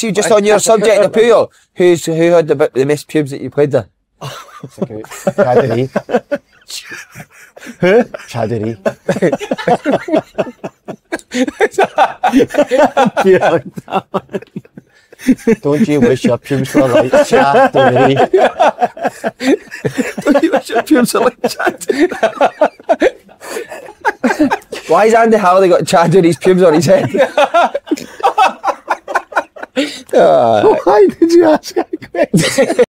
see, just on your subject of pool, who had the most pubes that you played there? Chaddery. Who? Chaddery. Don't you wish your pubes were like Chaddery? Don't you wish your pubes were like Chaddery? Why has Andy Halliday got Chaddery's pubes on his head? Why did you ask that question?